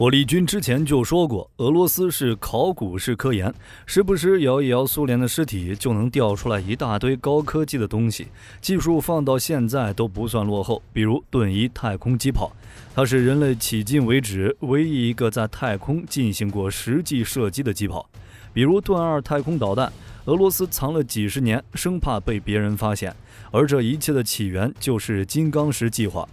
火力军之前就说过，俄罗斯是考古式科研，时不时摇一摇苏联的尸体，就能调出来一大堆高科技的东西，技术放到现在都不算落后。比如顿一太空机炮，它是人类迄今为止唯一一个在太空进行过实际射击的机炮。比如顿二太空导弹，俄罗斯藏了几十年，生怕被别人发现，而这一切的起源就是金刚石计划。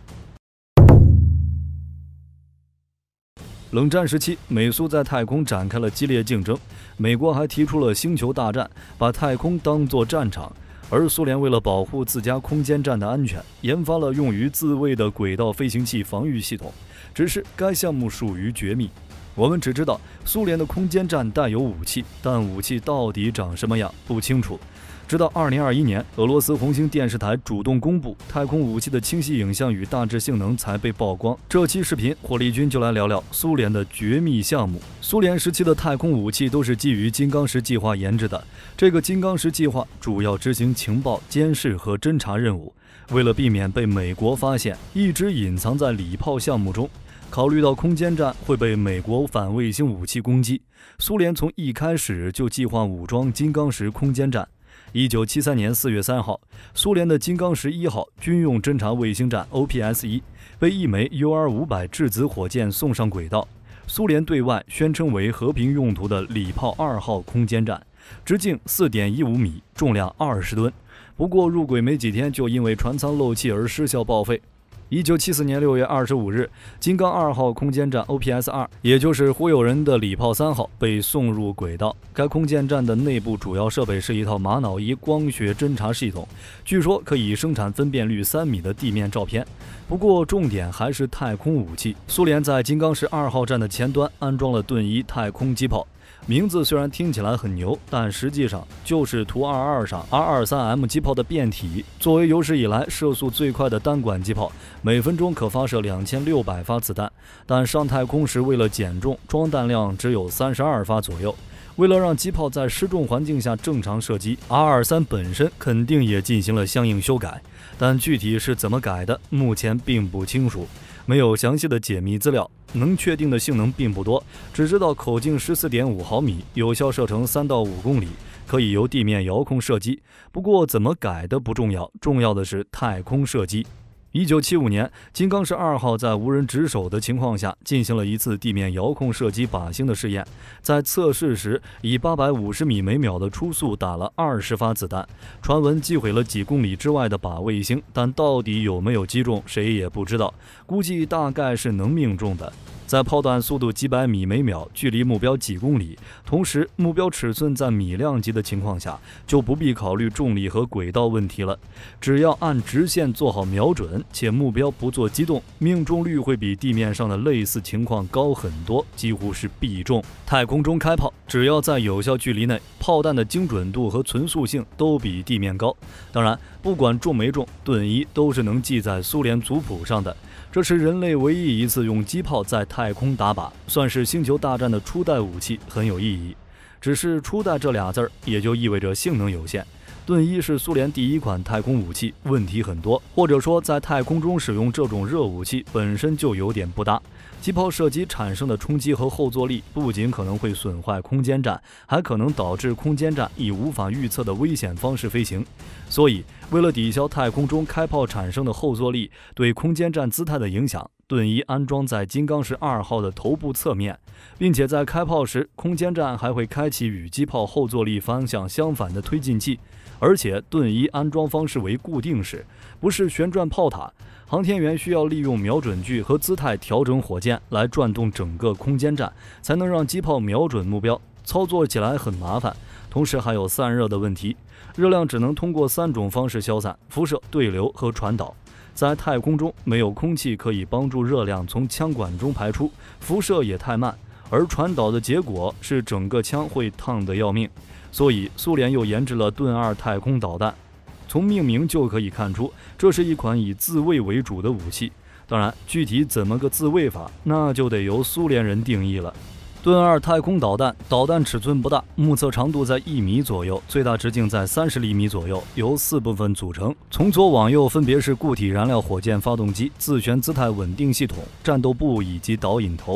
冷战时期，美苏在太空展开了激烈竞争，美国还提出了星球大战，把太空当作战场。而苏联为了保护自家空间站的安全，研发了用于自卫的轨道飞行器防御系统，只是该项目属于绝密。我们只知道苏联的空间站带有武器，但武器到底长什么样不清楚。直到2021年，俄罗斯红星电视台主动公布太空武器的清晰影像与大致性能才被曝光。这期视频，火力军就来聊聊苏联的绝密项目。苏联时期的太空武器都是基于金刚石计划研制的。这个金刚石计划主要执行情报、监视和侦察任务。为了避免被美国发现，一直隐藏在礼炮项目中。考虑到空间站会被美国反卫星武器攻击，苏联从一开始就计划武装金刚石空间站。1973年4月3号，苏联的金刚石1号军用侦察卫星站 OPS-1 被一枚 UR-500质子火箭送上轨道。苏联对外宣称为和平用途的礼炮2号空间站，直径4.15米，重量20吨。不过入轨没几天就因为船舱漏气而失效报废。1974年6月25日，金刚2号空间站 OPS-2， 也就是忽悠人的礼炮3号被送入轨道。该空间站的内部主要设备是一套玛瑙仪光学侦察系统，据说可以生产分辨率3米的地面照片。不过重点还是太空武器。苏联在金刚石2号站的前端安装了顿一太空机炮。名字虽然听起来很牛，但实际上就是图22上 R23M 机炮的变体。作为有史以来射速最快的单管机炮，每分钟可发射2600发子弹，但上太空时为了减重，装弹量只有32发左右。为了让机炮在失重环境下正常射击， R23本身肯定也进行了相应修改，但具体是怎么改的，目前并不清楚，没有详细的解密资料。能确定的性能并不多，只知道口径14.5毫米，有效射程3到5公里，可以由地面遥控射击。不过怎么改的不重要，重要的是太空射击。1975年，金刚石2号在无人值守的情况下进行了一次地面遥控射击靶心的试验。在测试时，以850米每秒的初速打了20发子弹，传闻击毁了几公里之外的靶卫星，但到底有没有击中，谁也不知道，估计大概是能命中的。在炮弹速度几百米每秒，距离目标几公里，同时目标尺寸在米量级的情况下，就不必考虑重力和轨道问题了。只要按直线做好瞄准，且目标不做机动，命中率会比地面上的类似情况高很多，几乎是必中。太空中开炮，只要在有效距离内，炮弹的精准度和存速性都比地面高。当然，不管中没中，顿一都是能记在苏联族谱上的。这是人类唯一一次用机炮在太空打靶，算是星球大战的初代武器，很有意义。只是初代这俩字儿，也就意味着性能有限。顿一是苏联第一款太空武器，问题很多，或者说在太空中使用这种热武器本身就有点不搭。机炮射击产生的冲击和后坐力不仅可能会损坏空间站，还可能导致空间站以无法预测的危险方式飞行。所以，为了抵消太空中开炮产生的后坐力对空间站姿态的影响，顿一安装在金刚石2号的头部侧面，并且在开炮时，空间站还会开启与机炮后坐力方向相反的推进器。而且顿一安装方式为固定式，不是旋转炮塔。航天员需要利用瞄准具和姿态调整火箭来转动整个空间站，才能让机炮瞄准目标。操作起来很麻烦，同时还有散热的问题，热量只能通过3种方式消散：辐射、对流和传导。在太空中，没有空气可以帮助热量从枪管中排出，辐射也太慢，而传导的结果是整个枪会烫得要命。所以苏联又研制了顿2太空导弹。从命名就可以看出，这是一款以自卫为主的武器。当然，具体怎么个自卫法，那就得由苏联人定义了。顿2太空导弹，导弹尺寸不大，目测长度在1米左右，最大直径在30厘米左右，由4部分组成。从左往右分别是固体燃料火箭发动机、自旋姿态稳定系统、战斗部以及导引头。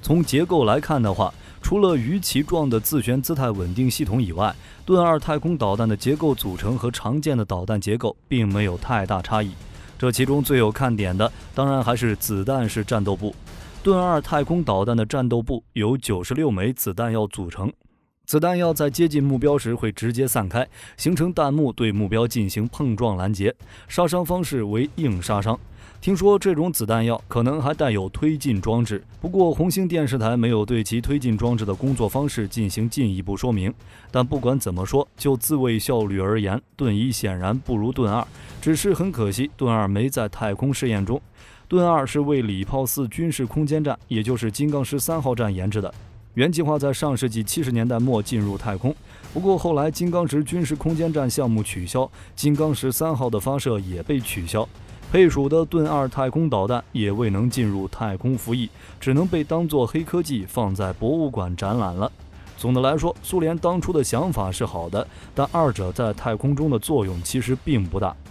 从结构来看的话，除了鱼鳍状的自旋姿态稳定系统以外，盾2太空导弹的结构组成和常见的导弹结构并没有太大差异。这其中最有看点的，当然还是子弹式战斗部。盾2太空导弹的战斗部由96枚子弹药组成，子弹药在接近目标时会直接散开，形成弹幕对目标进行碰撞拦截，杀伤方式为硬杀伤。听说这种子弹药可能还带有推进装置，不过红星电视台没有对其推进装置的工作方式进行进一步说明。但不管怎么说，就自卫效率而言，盾1显然不如盾2，只是很可惜盾2没在太空试验中。盾2是为礼炮4军事空间站，也就是金刚13号站研制的，原计划在上世纪70年代末进入太空，不过后来金刚10军事空间站项目取消，金刚13号的发射也被取消。配属的盾2太空导弹也未能进入太空服役，只能被当作黑科技放在博物馆展览了。总的来说，苏联当初的想法是好的，但二者在太空中的作用其实并不大。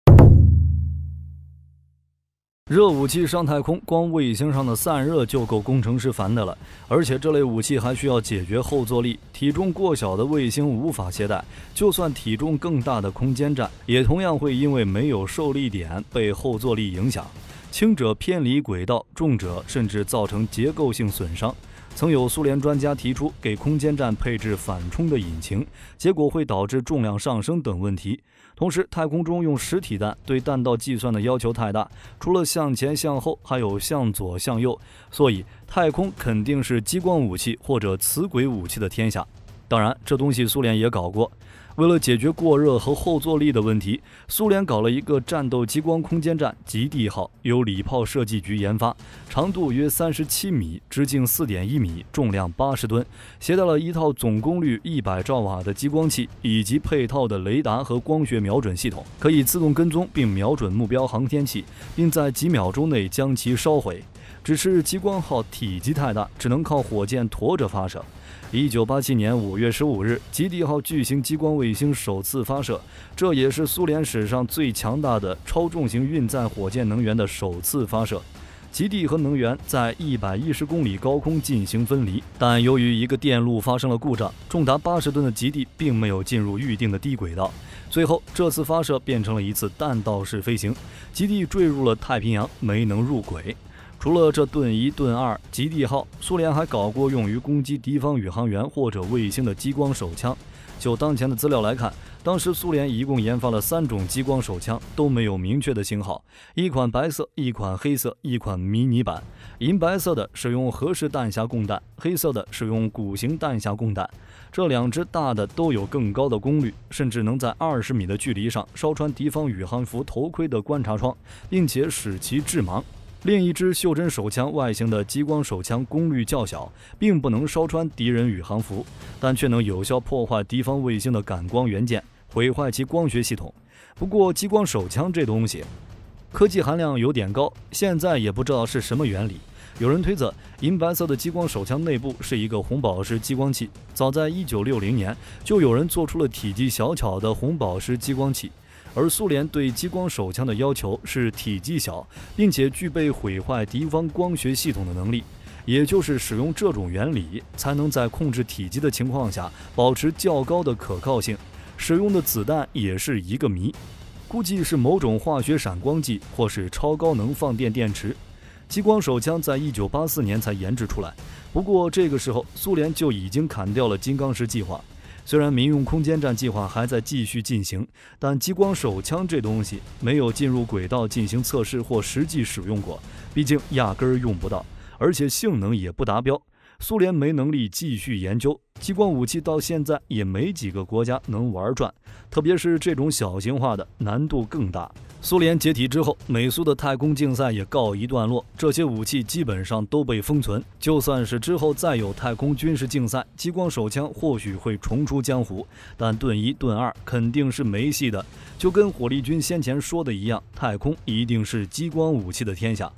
热武器上太空，光卫星上的散热就够工程师烦的了，而且这类武器还需要解决后坐力，体重过小的卫星无法携带，就算体重更大的空间站，也同样会因为没有受力点被后坐力影响，轻者偏离轨道，重者甚至造成结构性损伤。曾有苏联专家提出给空间站配置反冲的引擎，结果会导致重量上升等问题。同时，太空中用实体弹对弹道计算的要求太大，除了向前向后，还有向左向右，所以太空肯定是激光武器或者磁轨武器的天下。当然，这东西苏联也搞过。为了解决过热和后坐力的问题，苏联搞了一个战斗激光空间站极地号，由礼炮设计局研发，长度约37米，直径4.1米，重量80吨，携带了一套总功率100兆瓦的激光器，以及配套的雷达和光学瞄准系统，可以自动跟踪并瞄准目标航天器，并在几秒钟内将其烧毁。只是激光号体积太大，只能靠火箭驮着发射。1987年5月15日，极地号巨型激光卫星首次发射，这也是苏联史上最强大的超重型运载火箭能源的首次发射。极地和能源在110公里高空进行分离，但由于一个电路发生了故障，重达80吨的极地并没有进入预定的低轨道。最后，这次发射变成了一次弹道式飞行，极地坠入了太平洋，没能入轨。除了这盾1、盾2、极地号，苏联还搞过用于攻击敌方宇航员或者卫星的激光手枪。就当前的资料来看，当时苏联一共研发了3种激光手枪，都没有明确的型号，一款白色，一款黑色，一款迷你版。银白色的使用合式弹匣供弹，黑色的使用鼓形弹匣供弹。这2只大的都有更高的功率，甚至能在20米的距离上烧穿敌方宇航服头盔的观察窗，并且使其致盲。另一支袖珍手枪外形的激光手枪功率较小，并不能烧穿敌人宇航服，但却能有效破坏敌方卫星的感光元件，毁坏其光学系统。不过激光手枪这东西科技含量有点高，现在也不知道是什么原理。有人推测，银白色的激光手枪内部是一个红宝石激光器，早在1960年就有人做出了体积小巧的红宝石激光器。而苏联对激光手枪的要求是体积小，并且具备毁坏敌方光学系统的能力，也就是使用这种原理，才能在控制体积的情况下保持较高的可靠性。使用的子弹也是一个谜，估计是某种化学闪光剂或是超高能放电电池。激光手枪在1984年才研制出来，不过这个时候苏联就已经砍掉了金刚10计划。虽然民用空间站计划还在继续进行，但激光手枪这东西没有进入轨道进行测试或实际使用过，毕竟压根儿用不到，而且性能也不达标。苏联没能力继续研究激光武器，到现在也没几个国家能玩转，特别是这种小型化的，难度更大。苏联解体之后，美苏的太空竞赛也告一段落，这些武器基本上都被封存。就算是之后再有太空军事竞赛，激光手枪或许会重出江湖，但盾1、盾2肯定是没戏的。就跟火力军先前说的一样，太空一定是激光武器的天下。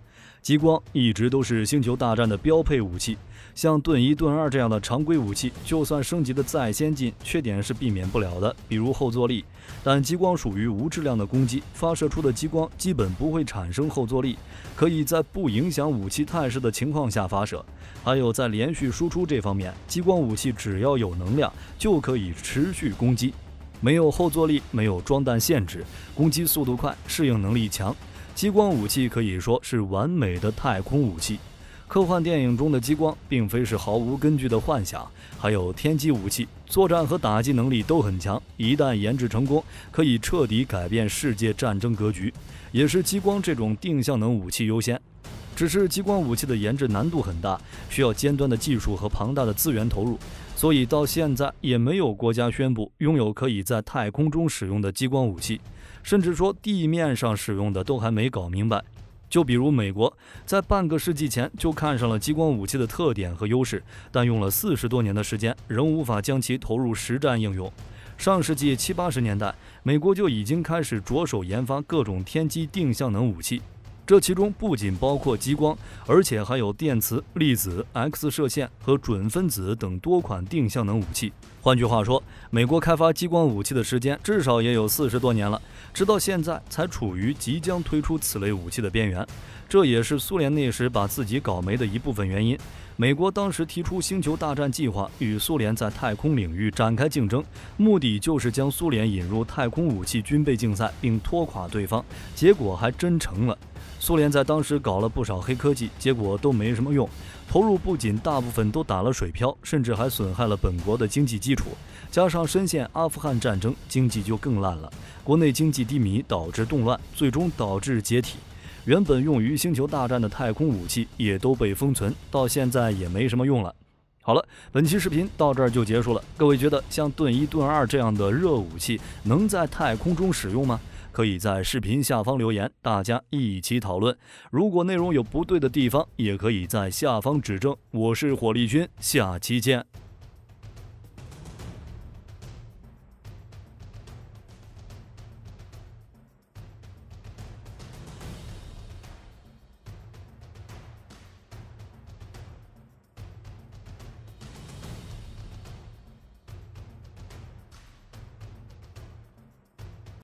激光一直都是星球大战的标配武器，像盾1、盾2这样的常规武器，就算升级的再先进，缺点是避免不了的，比如后坐力。但激光属于无质量的攻击，发射出的激光基本不会产生后坐力，可以在不影响武器态势的情况下发射。还有在连续输出这方面，激光武器只要有能量，就可以持续攻击，没有后坐力，没有装弹限制，攻击速度快，适应能力强。激光武器可以说是完美的太空武器。科幻电影中的激光并非是毫无根据的幻想，还有天基武器，作战和打击能力都很强，一旦研制成功，可以彻底改变世界战争格局，也是激光这种定向能武器优先。只是激光武器的研制难度很大，需要尖端的技术和庞大的资源投入，所以到现在也没有国家宣布拥有可以在太空中使用的激光武器，甚至说地面上使用的都还没搞明白。就比如美国，在半个世纪前就看上了激光武器的特点和优势，但用了40多年的时间，仍无法将其投入实战应用。上世纪70、80年代，美国就已经开始着手研发各种天基定向能武器，这其中不仅包括激光，而且还有电磁、粒子、X 射线和准分子等多款定向能武器。换句话说，美国开发激光武器的时间至少也有40多年了，直到现在才处于即将推出此类武器的边缘。这也是苏联那时把自己搞没的一部分原因。美国当时提出星球大战计划，与苏联在太空领域展开竞争，目的就是将苏联引入太空武器军备竞赛，并拖垮对方。结果还真成了。苏联在当时搞了不少黑科技，结果都没什么用，投入不仅大部分都打了水漂，甚至还损害了本国的经济基础。加上深陷阿富汗战争，经济就更烂了，国内经济低迷导致动乱，最终导致解体。原本用于星球大战的太空武器也都被封存，到现在也没什么用了。好了，本期视频到这儿就结束了。各位觉得像盾1、盾2这样的热武器能在太空中使用吗？可以在视频下方留言，大家一起讨论。如果内容有不对的地方，也可以在下方指正。我是火力军，下期见。